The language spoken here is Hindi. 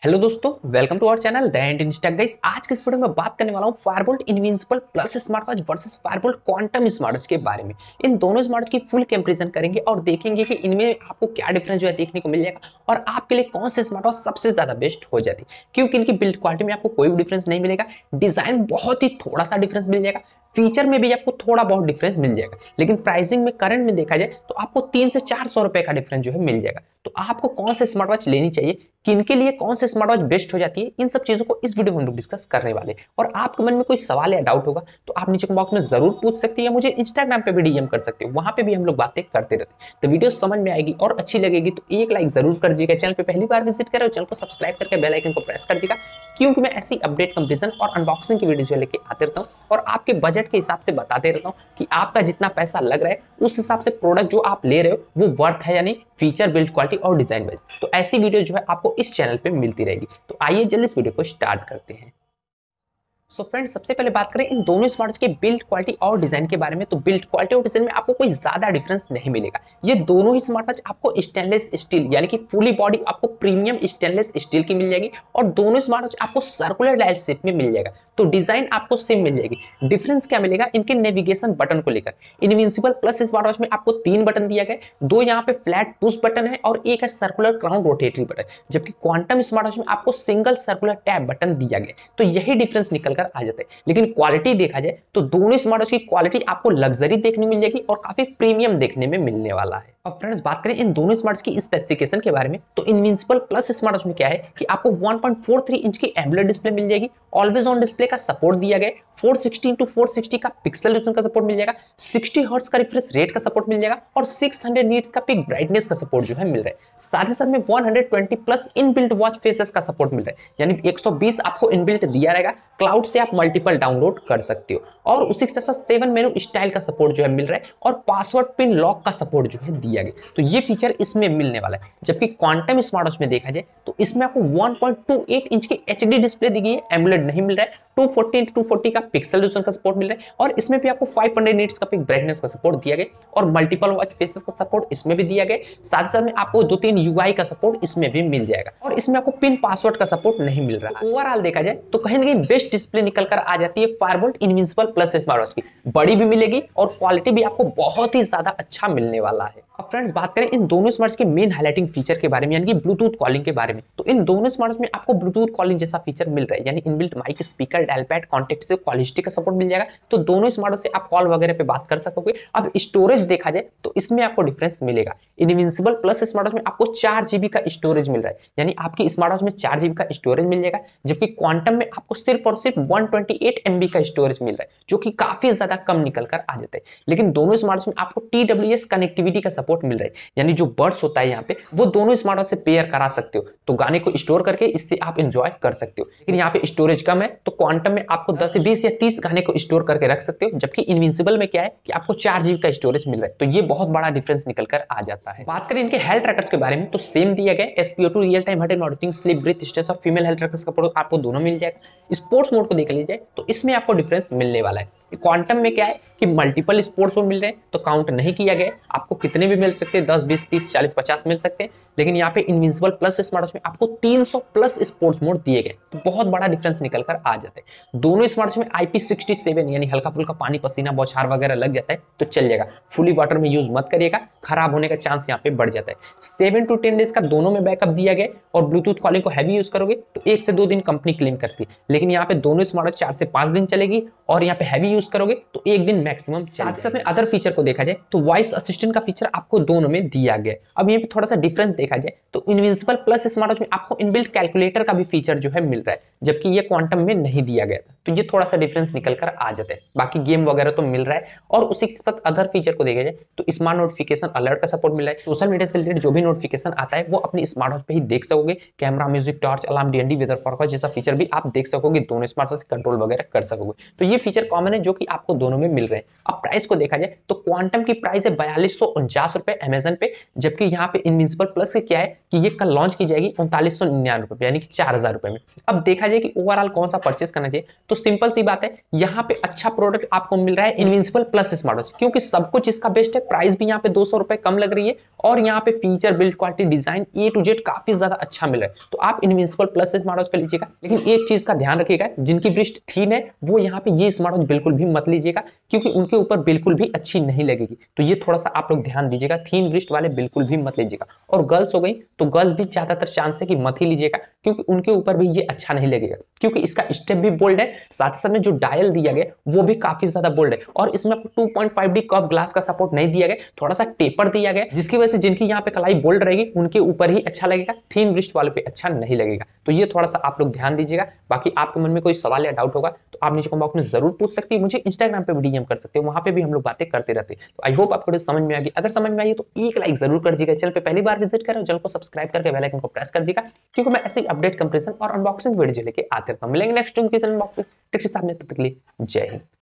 हेलो दोस्तों, welcome to our channel the end insta guys. आज के इस वीडियो में बात करने वाला हूँ Fireboltt Invincible plus smart watch versus Fireboltt Quantum smart watch के बारे में। इन दोनों स्मार्ट वॉच की फुल कंपैरिजन करेंगे और देखेंगे कि इनमें आपको क्या डिफरेंस जो है देखने को मिल जाएगा और आपके लिए कौन से स्मार्ट वॉच सबसे ज्यादा बेस्ट हो जाती है। क्योंकि इनकी बिल्ड क्वालिटी में आपको कोई भी डिफरेंस नहीं मिलेगा, डिजाइन बहुत ही थोड़ा सा डिफरेंस मिल जाएगा, फीचर में भी आपको थोड़ा बहुत डिफरेंस मिल जाएगा, लेकिन प्राइसिंग में करंट में देखा जाए तो आपको 300 से 400 रुपए का डिफरेंस जो है मिल जाएगा। तो आपको कौन से स्मार्ट वॉच लेनी चाहिए, किनके लिए कौन से स्मार्ट वॉच बेस्ट हो जाती है, इन सब चीजों को इस वीडियो में हम लोग डिस्कस करने वाले हैं। और आपके मन में कोई सवाल या डाउट होगा तो आप नीचे कमेंट बॉक्स में जरूर पूछ सकते हैं या मुझे इंस्टाग्राम पे भी डीएम कर सकते हो, वहां पे भी हम लोग बातें करते रहते हैं। तो वीडियो समझ में आएगी और अच्छी लगेगी तो एक लाइक जरूर कर दीजिएगा। चैनल पे पहली बार विजिट कर रहे हो, चैनल को सब्सक्राइब करके बेल आइकन को प्रेस कर दीजिएगा, क्योंकि मैं ऐसी अपडेट कंपैरिजन और अनबॉक्सिंग की वीडियो लेके आते रहता हूँ और आपके बजट के हिसाब से बताते रहता हूँ कि आपका जितना पैसा लग रहा है उस हिसाब से प्रोडक्ट जो आप ले रहे हो वो वर्थ है या नहीं, फीचर, बिल्ड क्वालिटी और डिजाइन वाइज। तो ऐसी वीडियो जो है आपको इस चैनल पे मिलती रहेगी। तो आइए जल्दी इस वीडियो को स्टार्ट करते हैं। सो फ्रेंड्स, सबसे पहले बात करें इन दोनों स्मार्टवॉच के बिल्ड क्वालिटी और डिजाइन के बारे में। तो बिल्ड क्वालिटी और डिजाइन में आपको कोई ज्यादा डिफरेंस नहीं मिलेगा। ये दोनों ही स्मार्टवॉच आपको स्टेनलेस स्टील यानी कि फुली बॉडी आपको प्रीमियम स्टेनलेस स्टील की मिल जाएगी और दोनों स्मार्टवॉच आपको सर्कुलर डायल शेप में मिल जाएगा। तो डिजाइन आपको सेम मिल जाएगी। डिफरेंस क्या मिलेगा इनके नेविगेशन बटन को लेकर। इनविंसिबल प्लस स्मार्टवॉच में आपको 3 बटन दिया गया, 2 यहाँ पे फ्लैट पुश बटन है और एक है सर्कुलर क्राउन रोटेटरी बटन, जबकि क्वांटम स्मार्टवॉच में आपको सिंगल सर्कुलर टैब बटन दिया गया। तो यही डिफरेंस निकल कर आ जाता है। लेकिन क्वालिटी देखा जाए तो दोनों स्मार्टवॉच की क्वालिटी आपको लग्जरी देखने मिल जाएगी और काफी प्रीमियम देखने में मिलने वाला है। अब फ्रेंड्स, बात करें इन दोनों स्मार्टवॉच की स्पेसिफिकेशन के बारे में तो इनविंसिबल प्लस स्मार्टवॉच में क्या है कि आपको 1.43 इंच की एमोलेड डिस्प्ले मिल जाएगी, ऑलवेज ऑन डिस्प्ले का सपोर्ट दिया गया, 460x460 का पिक्सल रेजोल्यूशन का सपोर्ट मिल जाएगा, 60 हर्ट्ज का रिफ्रेश रेट का सपोर्ट मिल जाएगा और 600 नीट्स का पिक ब्राइटनेस का सपोर्ट जो है मिल रहा है। साथ ही साथ में 120 प्लस इनबिल्ट वॉच फेसेस का सपोर्ट मिल रहा है, यानी 120 आपको इनबिल्ट दिया रहेगा, क्लाउड से आप मल्टीपल डाउनलोड कर सकते हो और उसी के साथ 7 मेनू स्टाइल का सपोर्ट जो है मिल रहा है और पासवर्ड पिन लॉक का सपोर्ट जो है दिया गया। तो ये फीचर इसमें मिलने वाला है। जबकि क्वांटम स्मार्टवॉच में देखा जाए तो इसमें आपको 1.28 इंच की एचडी डिस्प्ले दी गई है, एमोलेड नहीं मिल रहा है, 240x240 का पिक्सल रेजोल्यूशन का सपोर्ट मिल रहा है और इसमें भी आपको 500 नीट्स का पिक ब्राइटनेस का सपोर्ट दिया गया और मल्टीपल वॉच फेसेस का सपोर्ट इसमें भी दिया गया। साथ ही साथ में आपको 2-3 यूआई का सपोर्ट इसमें भी मिल जाएगा और इसमें आपको पिन पासवर्ड का सपोर्ट नहीं मिल रहा है। ओवरऑल देखा जाए तो कहीं ना कहीं बेस्ट डिस्प्ले निकल कर आ जाती है फायरबोल्ट इनविंसिबल प्लस स्मार्टवॉच की। बड़ी भी मिलेगी और क्वालिटी भी आपको बहुत ही ज्यादा अच्छा मिलने वाला है। अब फ्रेंड्स, बात करें इन दोनों स्मार्टवॉच के मेन हाइलाइटिंग फीचर के बारे में यानी कि ब्लूटूथ कॉलिंग के बारे में। तो इन दोनों स्मार्टवॉच में आपको ब्लूटूथ कॉलिंग जैसा फीचर मिल रहा है, यानी inbuilt mic, speaker, dial pad, contact से कॉल हिस्ट्री का सपोर्ट मिल जाएगा। तो दोनों स्मार्टवॉच से आप कॉल वगैरह पे बात कर सकोगे। अब स्टोरेज देखा जाए तो इसमें आपको डिफरेंस मिलेगा। इनविंसिबल प्लस स्मार्टवॉच में आपको 4 GB का स्टोरेज मिल रहा है, यानी आपकी स्मार्टवॉच में 4 GB का स्टोरेज मिल जाएगा, जबकि क्वांटम में आपको सिर्फ और सिर्फ 128 MB का स्टोरेज मिल रहा है, जो कि काफी ज्यादा कम निकल कर आ जाता है। लेकिन दोनों स्मार्टवॉच में आपको TWS कनेक्टिविटी का सपोर्ट मिल रहा है, यानी जो बड्स होता है यहाँ पे वो दोनों स्मार्टवॉच से पेयर करा सकते हो, तो गाने को स्टोर करके इससे आप एंजॉय कर सकते हो। लेकिन यहाँ पे स्टोरेज कम है तो क्वांटम में आपको 10 से 20 या 30 गाने को स्टोर करके रख सकते हो, जबकि इनविंसिबल में क्या है कि आपको 4 GB का स्टोरेज मिल रहा है। तो ये बहुत बड़ा डिफरेंस निकल कर आ जाता है। बात करें इनके हेल्थ ट्रैकर्स के बारे में तो सेम दिया गया, SpO2 real time heart monitoring, sleep, breath status और फीमेल हेल्थ ट्रैकर्स का आपको दोनों मिल जाएगा। स्पोर्ट्स मोड को देख लीजिए तो इसमें आपको डिफरेंस मिलने वाला है। क्वांटम में क्या है कि मल्टीपल स्पोर्ट्स मोड मिल रहे हैं तो काउंट नहीं किया गया, आपको कितने भी मिल सकते हैं, 10, 20, 30, 40, 50 मिल सकते हैं। लेकिन यहाँ पे इनविंसिबल प्लस स्मार्टवॉच में आपको 300 प्लस स्पोर्ट्स मोड दिए गए, तो बहुत बड़ा डिफरेंस निकल कर आ जाता है। दोनों स्मार्टवॉच में IP67 यानी हल्का फुल्का पानी, पसीना, बौछार वगैरह लग जाता है तो चल जाएगा। फुली वाटर में यूज मत करिएगा, खराब होने का चांस यहाँ पे बढ़ जाता है। 7 to 10 डेज का दोनों में बैकअप दिया गया और ब्लूटूथ कॉलिंग को हैवी यूज करोगे तो 1 से 2 दिन कंपनी क्लेम करती है, लेकिन यहाँ पे दोनों स्मार्टवॉच 4 से 5 दिन चलेगी और यहाँ पे हैवी यूज करोगे तो 1 दिन मैक्सिमम। साथ में अदर फीचर को देखा जाए तो वॉइस असिस्टेंट का फीचर आपको दोनों में दिया गया। अब यहाँ पे थोड़ा सा डिफरेंस देखा जाए तो इनविंसिबल प्लस स्मार्टवॉच में आपको इनबिल्ट कैलकुलेटर का भी फीचर जो है मिल रहा है, जबकि ये क्वांटम में नहीं दिया गया था। तो ये थोड़ा सा डिफरेंस निकल कर आ जाता है। बाकी गेम वगैरह तो मिल रहा है और उसी के साथ अदर फीचर को देखा जाए तो स्मार्ट नोटिफिकेशन अलर्ट का सपोर्ट मिल रहा है। सोशल मीडिया से रिलेटेड जो भी नोटिफिकेशन आता है वो अपनी स्मार्टवॉच पे ही देख सकोगे। Camera, music, torch, alarm, DND, weather forecast जैसा फीचर भी आप देख सकोगे, दोनों स्मार्टवॉच से कंट्रोल वगैरह कर सकोगे। तो ये फीचर कॉमन है जो कि आपको दोनों में मिल रहे हैं। अब प्राइस को देखा जाए तो क्वांटम की प्राइस है 4249 ₹50 अमेजन पे, जबकि यहाँ पे इनविंसिबल प्लस के क्या है कि ये कल लॉन्च की जाएगी ₹3999 यानी कि ₹4000 में। अब देखा जाए कि ओवरऑल कौन सा परचेस करना चाहिए, तो सिंपल सी बात है, यहाँ पे अच्छा प्रोडक्ट आपको मिल रहा है इनविंसिबल प्लस स्मार्ट वॉच, क्योंकि सब कुछ इसका बेस्ट है, प्राइस भी यहाँ पे ₹200 कम लग रही है और यहाँ पे feature, build quality, design A to Z काफी ज्यादा अच्छा मिल रहा है। तो आप इनविंसिबल प्लस स्मार्ट वॉच का लीजिएगा, लेकिन एक चीज का ध्यान रखिएगा, जिनकी वृष्ट थीन है वो यहाँ पे ये स्मार्ट वॉच बिल्कुल भी मत लीजिएगा, क्योंकि उनके ऊपर बिल्कुल भी अच्छी नहीं लगेगी। तो ये थोड़ा सा आप लोग ध्यान दीजिएगा, थीन वृष्ट वाले बिल्कुल भी मत लीजिएगा। और गर्ल्स हो गई तो गर्ल्स भी ज्यादातर चांस है कि मत ही लीजिएगा, क्योंकि उनके ऊपर भी ये अच्छा नहीं लगेगा, क्योंकि इसका स्टेप भी बोल्ड है, साथ साथ में जो डायल दिया गया वो भी काफी ज्यादा बोल्ड है, और इसमें आपको 2.5D कर्व ग्लास का सपोर्ट नहीं दिया गया, थोड़ा सा टेपर दिया गया, जिसकी वजह से जिनकी यहाँ पे कलाई बोल्ड रहेगी उनके ऊपर ही अच्छा लगेगा, थीन वृष्ट वाले पे अच्छा नहीं लगेगा। तो ये थोड़ा सा आप लोग ध्यान दीजिएगा। बाकी आपके मन में कोई सवाल या डाउट होगा तो आप नीचे कमेंट बॉक्स में जरूर पूछ सकते हैं, मुझे इंस्टाग्राम पे भी डीएम कर सकते हो, वहां पे भी हम लोग बातें करते रहते हैं। तो आई होप आपको समझ में आ गई। अगर समझ में आई तो एक लाइक जरूर कर दीजिएगा, चैनल पे पहली बार विजिट कर रहे हो चैनल को सब्सक्राइब करके बेल आइकन को प्रेस कर दीजिएगा, क्योंकि मैं ऐसे ही अपडेट, कंपैरिजन और अनबॉक्सिंग वीडियो लेके आते रहता हूं। मिलेंगे नेक्स्ट टाइम किसी अनबॉक्सिंग टिप्स के साथ में, तब तक के लिए जय हिंद।